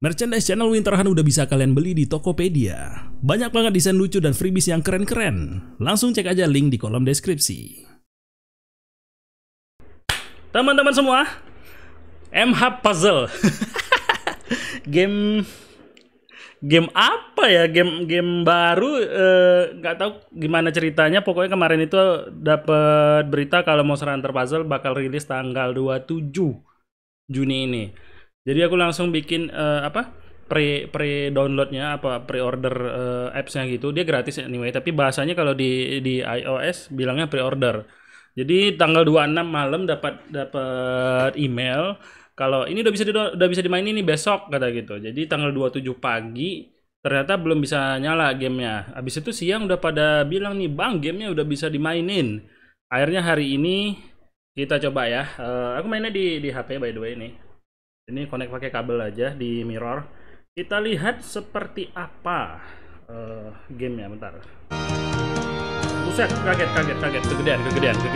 Merchandise channel Winterhan udah bisa kalian beli di Tokopedia. Banyak banget desain lucu dan freebies yang keren-keren. Langsung cek aja link di kolom deskripsi. Teman-teman semua, MH Puzzle. game apa ya? Game baru, nggak tahu gimana ceritanya. Pokoknya kemarin itu dapat berita kalau Monster Hunter Puzzle bakal rilis tanggal 27 Juni ini. Jadi aku langsung bikin pre downloadnya, pre-order apps-nya gitu. Dia gratis anyway, tapi bahasanya kalau di iOS bilangnya pre-order. Jadi tanggal 26 malam dapat email kalau ini udah bisa dimainin nih besok kata gitu. Jadi tanggal 27 pagi ternyata belum bisa nyala gamenya. Habis itu siang udah pada bilang nih, "Bang, gamenya udah bisa dimainin." Akhirnya hari ini kita coba ya. Aku mainnya di HP by the way nih. Ini connect pakai kabel aja di mirror. Kita lihat seperti apa gamenya, bentar. Buset, kaget, kegedean.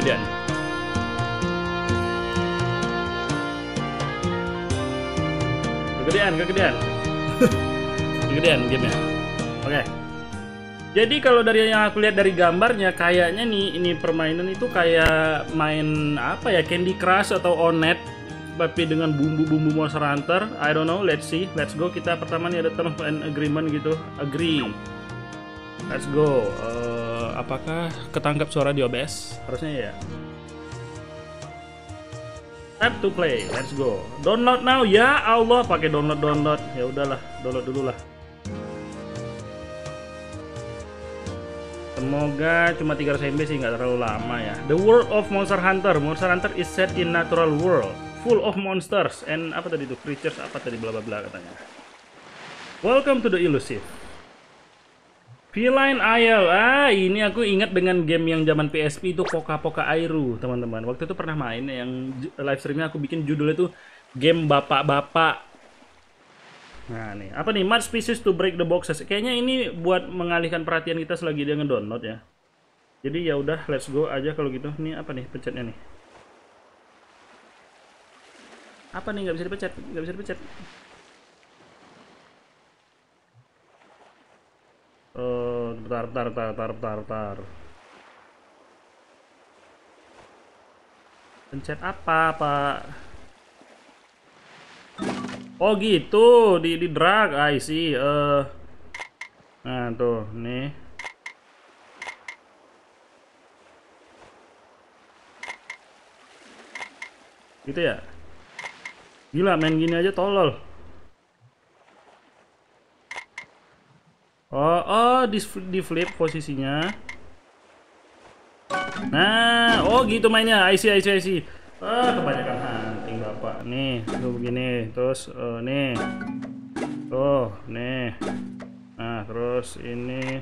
Kegedean gamenya. Oke. Jadi kalau dari yang aku lihat dari gambarnya, kayaknya nih ini permainan itu kayak main apa ya, Candy Crush atau Onet, tapi dengan bumbu-bumbu Monster Hunter. I don't know, let's see, let's go. Kita pertama nih ada terms and agreement gitu, agree. Let's go. Apakah ketangkap suara di OBS? Harusnya ya. Tap to play, let's go. Download now, ya Allah, pakai download. Ya udahlah, download dulu lah. Semoga cuma 300 MB sih, nggak terlalu lama ya. The World of Monster Hunter. Monster Hunter is set in natural world, full of monsters and apa tadi itu, creatures apa tadi, bla bla bla katanya. Welcome to the elusive Feline Isle. Ini aku ingat dengan game yang zaman PSP itu, Poka Airu, teman-teman. Waktu itu pernah main yang live streamnya aku bikin judulnya itu game bapak-bapak. Nah nih, apa nih? Match pieces to break the boxes. Kayaknya ini buat mengalihkan perhatian kita selagi dia ngedownload ya. Jadi ya udah, let's go aja kalau gitu. Ini apa nih pencetnya nih? Apa nih, nggak bisa dipencet? Bentar. Pencet apa, Pak? Oh gitu, di drag, I see. Nah tuh, nih. Gitu ya? Gila, main gini aja tolol. Di flip posisinya. Nah, oh gitu mainnya. I see. Kebanyakan hunting bapak. Nih, tuh begini. Terus nih. Tuh, nih. Nah, terus ini.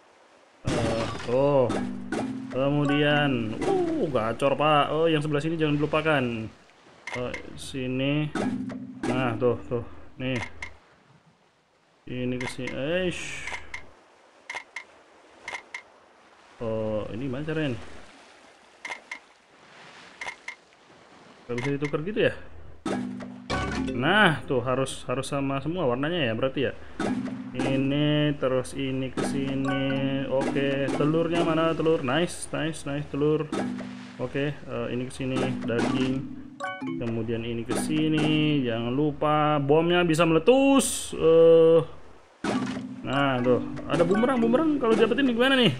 Tuh. Kemudian, gacor Pak. Oh, yang sebelah sini jangan dilupakan. Sini. Nah, tuh. Nih. Ini ke sini. Oh, ini gimana caranya nih? Gak bisa ditukar gitu ya? Nah, tuh harus sama semua warnanya ya, berarti ya. Ini terus ini ke sini. Oke, telurnya mana telur? Nice, telur. Oke, ini ke sini daging. Kemudian ini ke sini. Jangan lupa bomnya bisa meletus. Nah, tuh ada bumerang kalau dapetin gimana nih?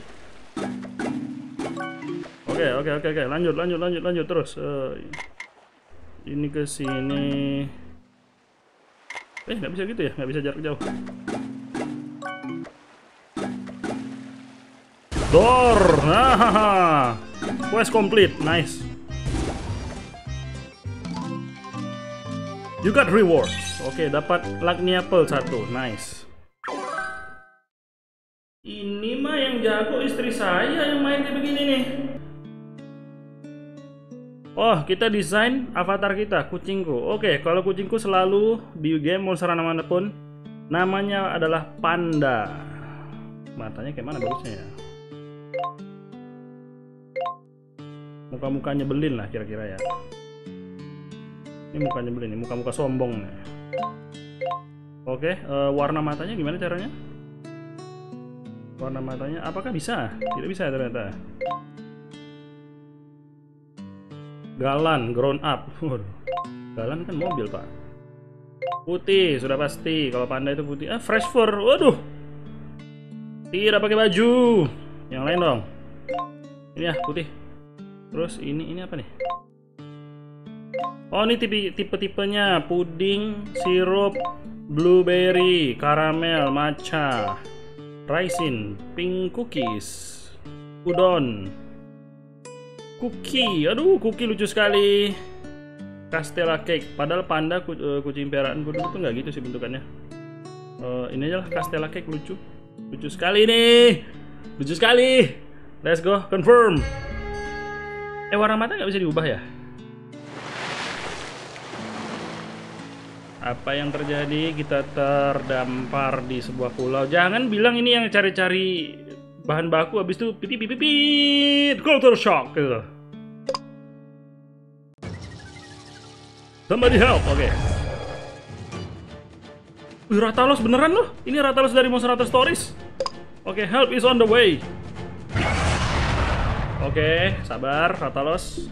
Oke. Lanjut terus. Ini ke sini. Nggak bisa gitu ya? Nggak bisa jarak jauh. Door. Nah, quest complete. Nice. You got rewards. Oke, dapat Lucky Apple 1. Nice. Ini mah yang jago istri saya yang main kayak begini nih. Oh, kita desain avatar kita, kucingku. Oke, kalau kucingku selalu di game Monster Hunter manapun namanya adalah Panda. Matanya kayak mana bagusnya ya? Muka-mukanya nyebelin lah kira-kira ya. Ini mukanya nyebelin, muka-muka sombong nih. Oke, warna matanya gimana caranya? Warna matanya apakah bisa? Tidak bisa ternyata. Galan, grown up. Waduh. Galan kan mobil, Pak. Putih, sudah pasti. Kalau panda itu putih. Ah, fresh fur. Waduh. Tidak pakai baju. Yang lain dong. Ini ya, putih. Terus ini apa nih? Oh, ini tipe-tipenya puding, sirup, blueberry, karamel, matcha, raisin, pink cookies, udon, cookie. Aduh, cookie lucu sekali. Castella cake. Padahal panda kucing peliharaanku dulu tuh nggak gitu sih bentukannya. Ini aja lah Castella cake, lucu. Lucu sekali nih. Lucu sekali. Let's go, confirm. Warna mata nggak bisa diubah ya? Apa yang terjadi? Kita terdampar di sebuah pulau. Jangan bilang ini yang cari-cari bahan baku habis itu pipit culture shock gitu. Somebody help. Oke. Wih, Rathalos beneran loh. Ini Rathalos dari Monster Hunter Stories. Oke, help is on the way. Oke, sabar Rathalos.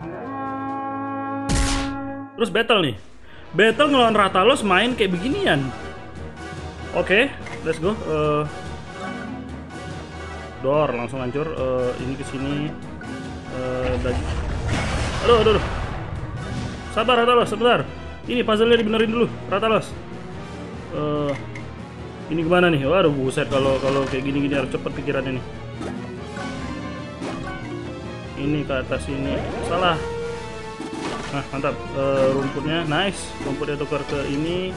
Terus battle nih. Battle ngelawan Rathalos main kayak beginian. Oke, let's go. Door langsung hancur. Ini ke sini. Aduh. Sabar Rathalos, sebentar. Ini puzzle-nya dibenerin dulu, Rathalos. Ini kemana nih? Waduh, buset, kalau kayak gini harus cepet pikirannya nih. Ini ke atas ini. Salah. Nah, mantap. Rumputnya nice. Rumputnya tukar ke ini.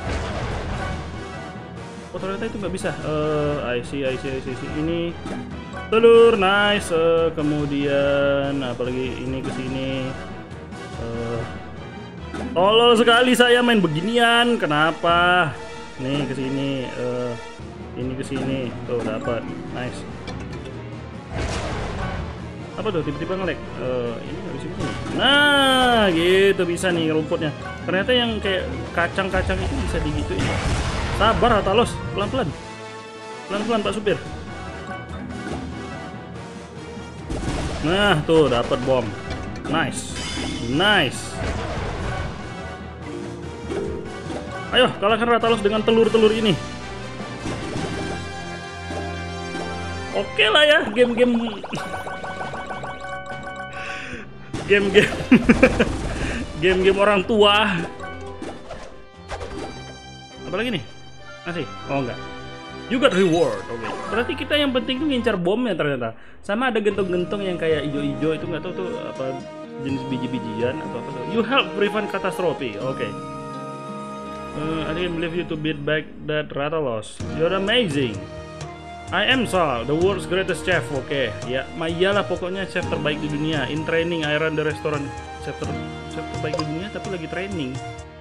Oh, ternyata itu nggak bisa. I see. Ini telur, nice. Kemudian apalagi ini ke sini. Tolol sekali saya main beginian. Kenapa? Nih ke sini. Ini ke sini. Tuh dapat. Nice. Apa tuh tiba-tiba nge-lag? Ini nggak bisa gini. Nah, gitu bisa nih rumputnya. Ternyata yang kayak kacang-kacang itu bisa digituin. Sabar Rathalos, pelan-pelan. Pelan-pelan Pak Supir. Nah, tuh dapat bom. Nice. Ayo, kalahkan Rathalos dengan telur-telur ini. Oke lah ya, game-game game-game orang tua. Apalagi nih? Masih? Oh enggak. You got reward. Oke. Berarti kita yang penting tuh ngincar bomnya ternyata. Sama ada gentong-gentong yang kayak ijo-ijo itu nggak tahu tuh apa jenis biji-bijian atau apa tuh. You help prevent catastrophe. Oke. I didn't believe you to beat back that Rathalos. You're amazing. I am Sal, the world's greatest chef. Oke, ya, iyalah pokoknya chef terbaik di dunia. In training, I run the restaurant. Chef terbaik di dunia, tapi lagi training.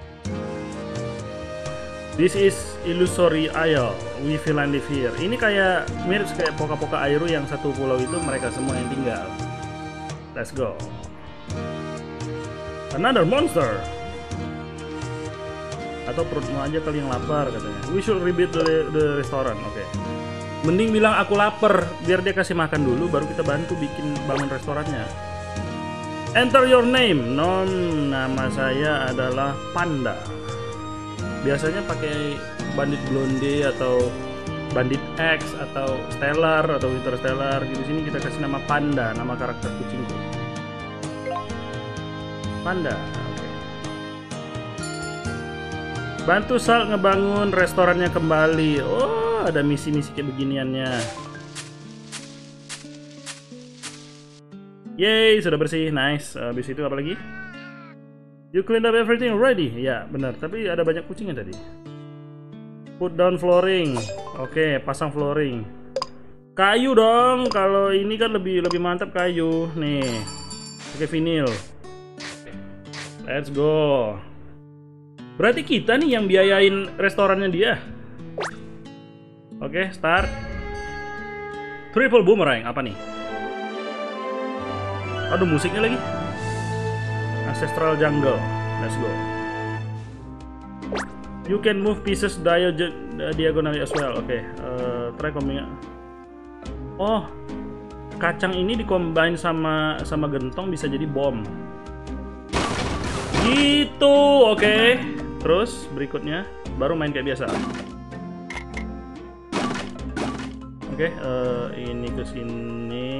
This is Illusory Isle. We feel and live here. Ini kayak mirip kayak Poka-Poka Airu yang satu pulau itu mereka semua yang tinggal. Let's go. Another monster. Atau perutmu aja kali yang lapar katanya. We should rebuild the restaurant. Oke. Mending bilang aku lapar, biar dia kasih makan dulu, baru kita bantu bangun restorannya. Enter your name. Nama saya adalah Panda. Biasanya pakai Bandit Blonde atau Bandit X atau Stellar atau Interstellar. Di sini kita kasih nama Panda, nama karakter kucingku. Panda. Okay. Bantu Sal ngebangun restorannya kembali. Oh, ada misi-misi kayak beginiannya. Yeay, sudah bersih, nice. Habis itu apa lagi? You clean up everything already. Ya, benar. Tapi ada banyak kucingnya tadi. Put down flooring. Oke, pasang flooring. Kayu dong. Kalau ini kan lebih mantap kayu. Nih, pakai vinil. Let's go. Berarti kita nih yang biayain restorannya dia. Oke, start. Triple boomerang, apa nih? Aduh, musiknya lagi. Ancestral Jungle. Let's go. You can move pieces diagonally as well. Oke, try coming. Oh, kacang ini dikombin sama gentong bisa jadi bom. Gitu, oke. Terus berikutnya baru main kayak biasa. Oke, ini ke sini.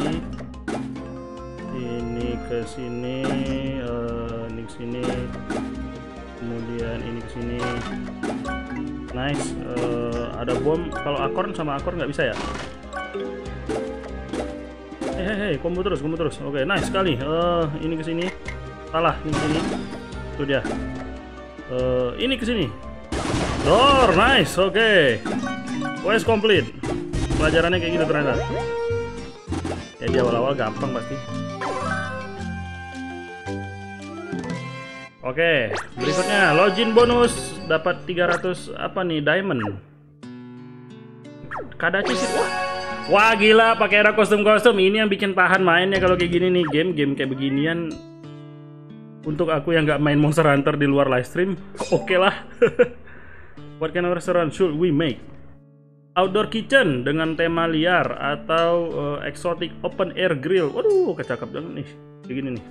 Ini ke sini, ini ke sini. Kemudian ini ke sini. Nice. Ada bom. Kalau akorn sama akorn nggak bisa ya? Hei, combo terus. Oke, nice sekali. Ini ke sini. Salah, ini ke sini. Itu dia. Ini ke sini. Door, nice. Oke. Quest complete. Pelajarannya kayak gitu ternyata. Ya di awal-awal gampang pasti. Oke, berikutnya login bonus dapat 300 apa nih diamond. Kadachi sih. Wah gila, pakai era kostum-kostum ini yang bikin tahan mainnya kalau kayak gini nih, game kayak beginian. Untuk aku yang nggak main Monster Hunter di luar live stream, oke lah. What kind of restaurant should we make? Outdoor kitchen dengan tema liar atau exotic open air grill. Waduh, kecakap banget nih. Kayak gini nih.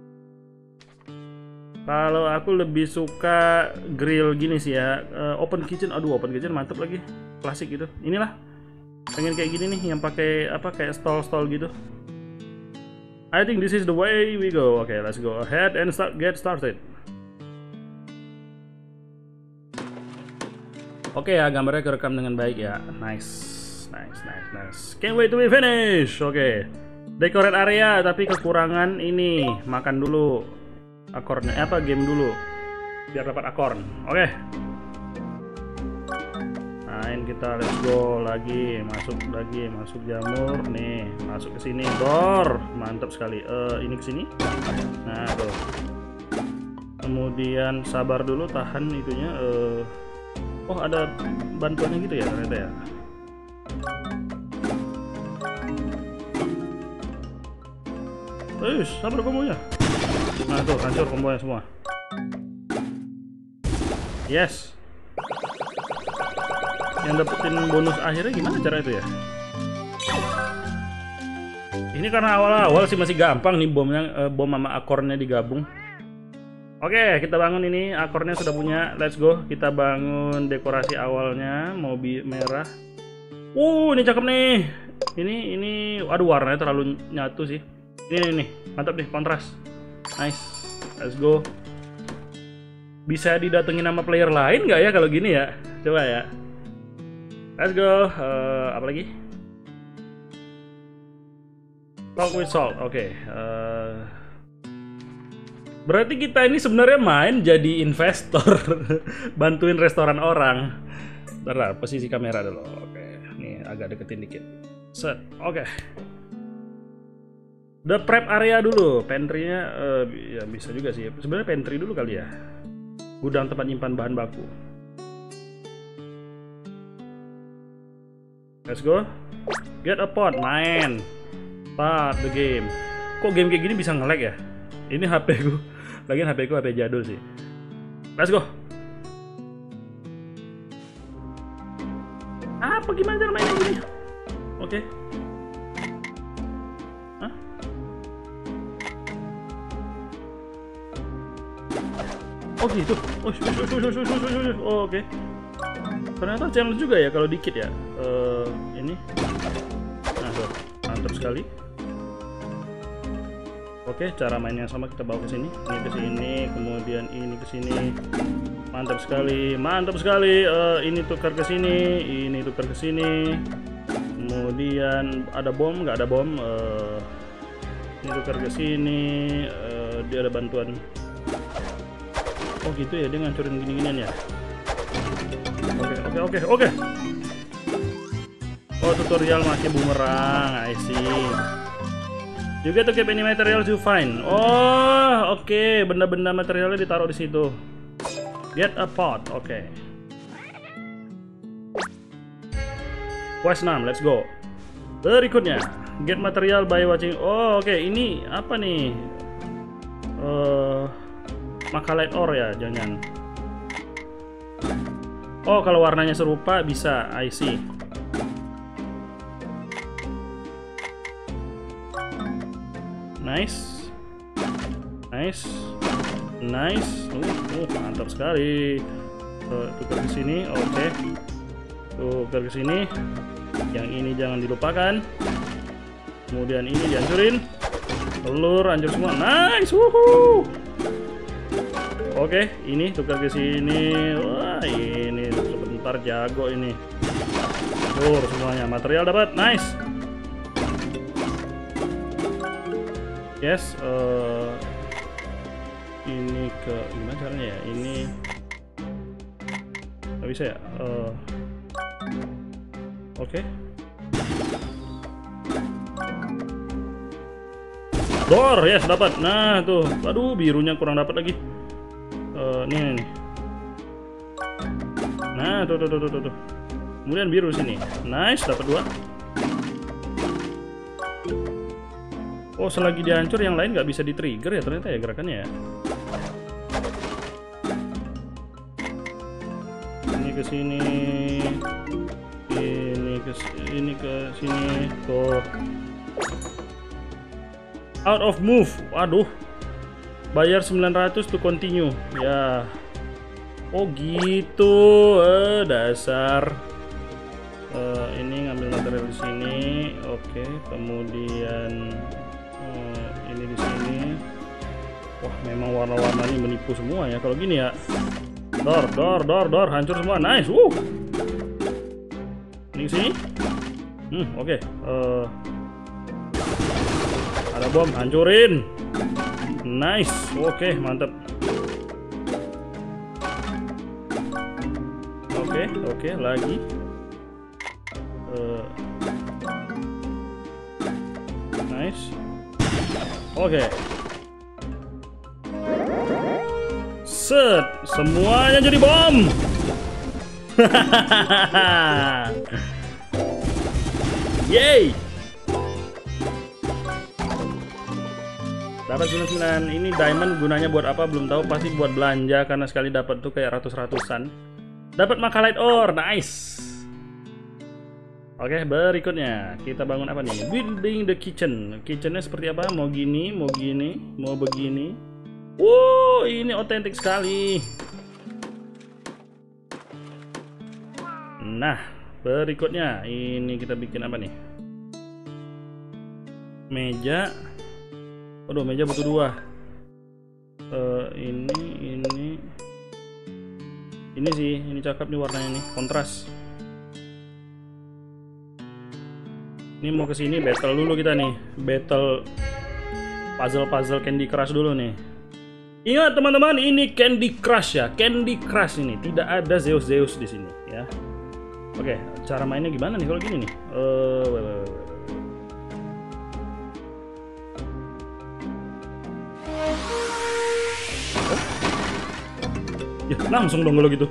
Kalau aku lebih suka grill gini sih ya. Open kitchen, aduh open kitchen mantep lagi. Klasik gitu. Inilah. Pengen kayak gini nih yang pakai apa kayak stall gitu. I think this is the way we go. Okay, let's go ahead and get started. Oke ya, gambarnya kerekam dengan baik ya. Nice. Can't wait to be finished. Oke. Decorate area tapi kekurangan ini. Makan dulu. Akornya apa game dulu. Biar dapat akorn. Oke. Main kita, let's go lagi. Masuk jamur nih. Masuk ke sini. Door. Mantap sekali. Ini ke sini. Nah, tuh. Kemudian sabar dulu, tahan itunya. Oh ada bantuannya gitu ya ternyata ya. Sabar kombonya. Nah tuh hancur kombonya semua. Yes. Yang dapetin bonus akhirnya gimana cara itu ya? Ini karena awal-awal sih masih gampang nih bomnya, bom sama akornya digabung. Oke, kita bangun ini, akornya sudah punya. Let's go. Kita bangun dekorasi awalnya, mobil merah. Ini cakep nih. Ini aduh warnanya terlalu nyatu sih. Ini mantap nih, kontras. Nice. Let's go. Bisa didatengin nama player lain nggak ya kalau gini ya? Coba ya. Let's go. Apa lagi? Talk with Salt. Oke. Berarti kita ini sebenarnya main jadi investor, bantuin restoran orang. Bentar, posisi kamera dulu. Oke, nih agak deketin dikit. Set, oke. The prep area dulu, pantry-nya ya bisa juga sih. Sebenarnya pantry dulu kali ya. Gudang tempat nyimpan bahan baku. Let's go. Get a pot, main. Start the game. Kok game kayak gini bisa nge-lag ya? Ini HP ku. Lagian HP ku HP jadul sih. Let's go. Apa gimana cara mainnya gini? Oke. Hah? Oh gitu. Oh, oke. Ternyata challenge juga ya kalau dikit ya. Ini. Nah, tuh. Mantap sekali. Oke, cara mainnya sama kita bawa ke sini. Ini ke sini, kemudian ini ke sini. Mantap sekali. Ini tukar ke sini, ini tukar ke sini. Kemudian ada bom, nggak ada bom. Ini tukar ke sini. Dia ada bantuan. Oh gitu ya, dia ngancurin gini-ginian ya. Oke. Oh, tutorial pakai bumerang. I see. You get to keep any materials you find. Oh, oke. Benda-benda materialnya ditaruh di situ. Get a pot. Oke. Quest 6, let's go. Berikutnya, get material by watching. Oh, oke. Ini apa nih? Makalite ore ya, jangan. Oh, kalau warnanya serupa bisa, I see. Nice. Nice. Nice. Mantap sekali. Tukar ke sini, oke. Tukar ke sini. Yang ini jangan dilupakan. Kemudian ini dihancurin. Telur hancur semua. Nice. Wuhuu. Oke, ini tukar ke sini. Wah, ini sebentar jago ini. Hancur semuanya. Material dapat. Nice. Yes, ini ke gimana caranya ya? Ini nggak bisa ya? Oke. Door, yes dapat. Nah tuh, aduh birunya kurang dapat lagi. Nih. Nah tuh. Kemudian biru sini. Nice, dapat 2. Oh, selagi dihancur yang lain nggak bisa di-trigger ya ternyata ya gerakannya ya. Ini ke sini. Ini ke sini. Tuh. Out of move. Waduh. Bayar 900 to continue. Ya. Oh, gitu. Dasar. Ini ngambil material di sini. Oke, kemudian ini di sini. Wah, memang warna-warnanya menipu semua ya kalau gini ya. Door, hancur semua. Nice. Ini sini. Oke. Ada bom, hancurin. Nice. Oke, mantap. Oke, lagi. Nice. Oke. Set, semuanya jadi bom. Yeay. Dapat 99. Ini diamond gunanya buat apa belum tahu, pasti buat belanja karena sekali dapat tuh kayak ratus-ratusan. Dapat Macalite ore, nice. Oke, berikutnya kita bangun apa nih? Building the kitchen. Kitchennya seperti apa? Mau gini, mau begini. Wow, ini otentik sekali. Nah, berikutnya ini kita bikin apa nih? Meja. Waduh, meja butuh 2. Ini sih, ini cakep nih warnanya nih, kontras. Ini mau ke sini battle dulu kita nih. Battle puzzle Candy Crush dulu nih. Ingat teman-teman, ini Candy Crush ya. Candy Crush ini tidak ada Zeus di sini ya. Oke, cara mainnya gimana nih kalau gini nih? Ya, langsung dong kalau gitu.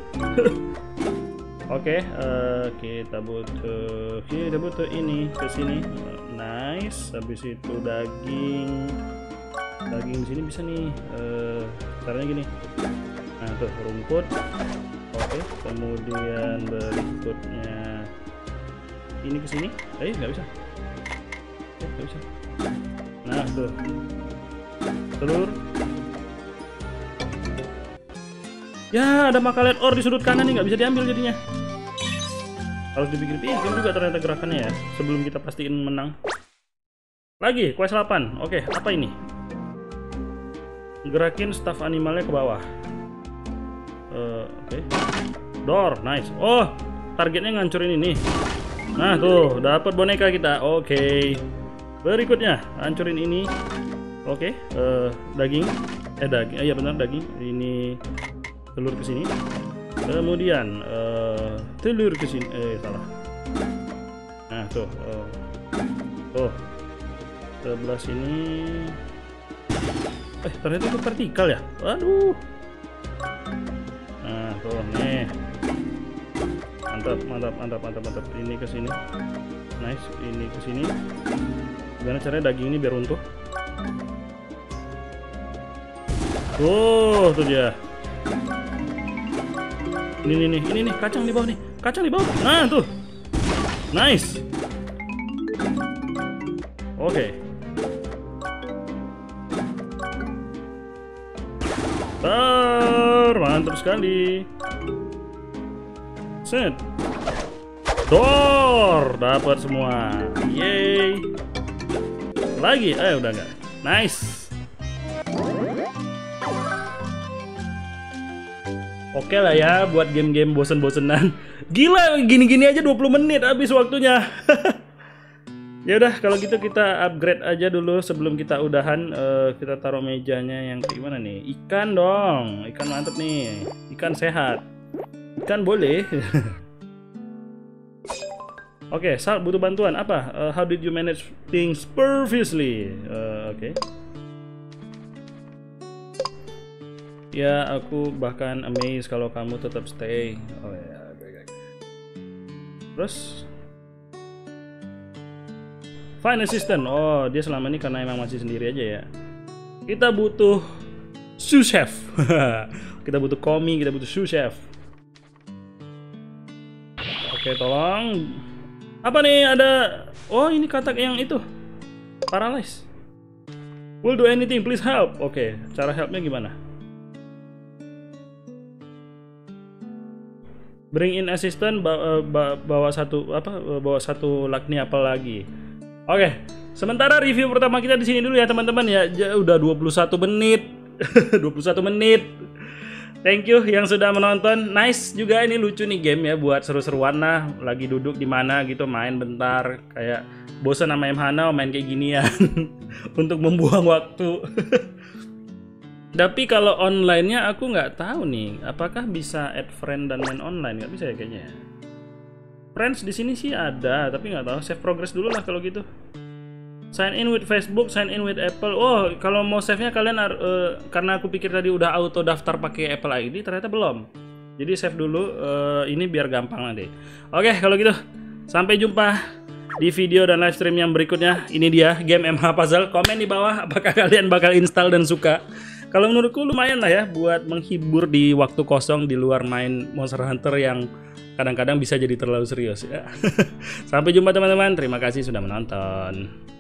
Oke, kita butuh ini ke sini. Nice. Habis itu daging di sini bisa nih. Caranya gini. Nah, tuh rumput. Oke, kemudian berikutnya ini ke sini. Nggak bisa. Nggak bisa. Nah, tuh. Telur. Ya, ada Macalite ore di sudut kanan nih, nggak bisa diambil jadinya. Harus dipikir-pikir juga ternyata gerakannya ya, sebelum kita pastiin menang. Lagi, quest 8. Oke, apa ini? Gerakin staff animalnya ke bawah. Oke. Door, nice. Oh, targetnya ngancurin ini. Nah, tuh, dapat boneka kita. Oke. Berikutnya, hancurin ini. Oke, daging. Iya benar, daging. Ini telur ke sini. Kemudian telur ke sini. Salah. Nah, tuh. Tuh. Sebelah sini. Ternyata itu vertikal ya. Waduh. Nah, tuh nih. Mantap. Ini ke sini. Nice, ini ke sini. Gimana caranya daging ini biar runtuh? Tuh dia. Ini nih, kacang di bawah nih. Kacang di bawah. Nah, tuh. Nice. Oke. Mantap sekali. Set. Door, dapat semua. Yeay. Lagi, udah enggak. Nice. Oke lah ya buat game-game bosen-bosenan. Gila, gini-gini aja 20 menit habis waktunya. Ya udah kalau gitu kita upgrade aja dulu sebelum kita udahan. Kita taruh mejanya yang kayak gimana nih? Ikan dong. Ikan mantep nih. Ikan sehat. Ikan boleh. Oke, Sal butuh bantuan apa? How did you manage things previously? Oke. Ya, aku bahkan amazed kalau kamu tetap stay. Oh ya, oke. Terus find assistant. Oh, dia selama ini karena emang masih sendiri aja ya. Kita butuh sous chef. Kita butuh komi, kita butuh sous chef. Oke, tolong. Apa nih ada? Oh, ini katak yang itu. Paralyzed. Will do anything, please help. Oke, cara helpnya gimana? Bring in assistant, bawa satu lakni apa lagi? Oke, sementara review pertama kita di sini dulu ya teman-teman ya. Udah 21 menit. 21 menit. Thank you yang sudah menonton. Nice juga ini, lucu nih game ya buat seru-seruan lah. Lagi duduk di mana gitu main bentar, kayak bosan sama Mhana main kayak ginian untuk membuang waktu. Tapi kalau online-nya aku nggak tahu nih, apakah bisa add friend dan main online? Nggak bisa ya kayaknya. Friends di sini sih ada, tapi nggak tahu. Save progress dulu lah kalau gitu. Sign in with Facebook, sign in with Apple. Oh, kalau mau save-nya kalian karena aku pikir tadi udah auto daftar pakai Apple ID, ternyata belum. Jadi save dulu, ini biar gampang nanti. Oke, kalau gitu sampai jumpa di video dan live stream yang berikutnya. Ini dia game MH Puzzle. Komen di bawah apakah kalian bakal install dan suka. Kalau menurutku lumayan lah ya buat menghibur di waktu kosong di luar main Monster Hunter yang kadang-kadang bisa jadi terlalu serius ya. Sampai jumpa teman-teman. Terima kasih sudah menonton.